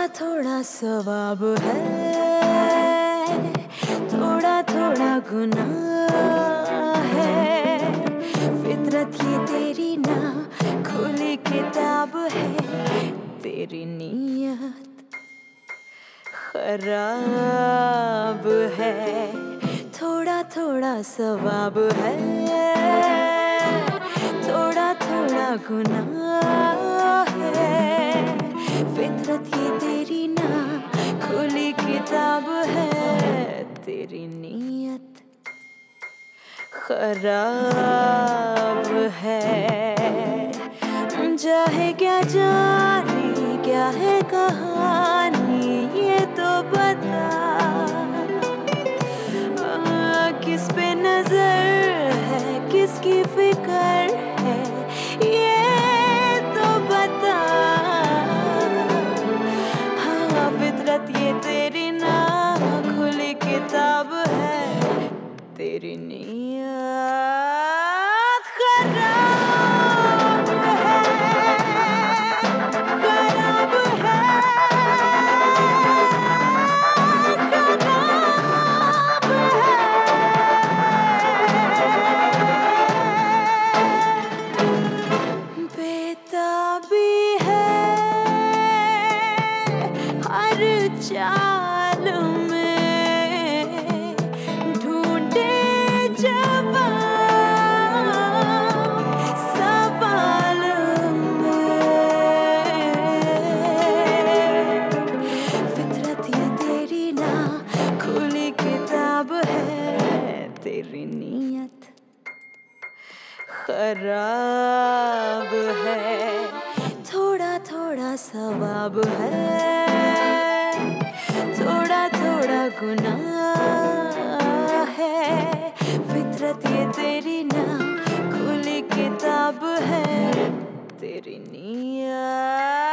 थोड़ा सवाब है, थोड़ा थोड़ा गुनाह है। फितरत ये तेरी ना खुली किताब है, तेरी नीयत खराब है। थोड़ा थोड़ा सवाब है, थोड़ा थोड़ा गुनाह है। फितरत ये तेरी ना खुली किताब है, तेरी नीयत खराब है। चाहे क्या जाने क्या है कहानी, ये तो बता। किस पे नजर है, किसकी फिक्र है, ये तो बता। हाँ, फितरत ये तेरी ना खुली किताब है, तेरी नीयत खराब है, खराब है, खराब है। बेताबी है हर चाल में, ढूंढे जवाब सवाल में। फितरत ये तेरी ना खुली किताब है, तेरी नीयत खराब है। थोड़ा थोड़ा सवाब है, थोड़ा थोड़ा गुनाह है। फितरत ये तेरी ना खुली किताब है, तेरी नीयत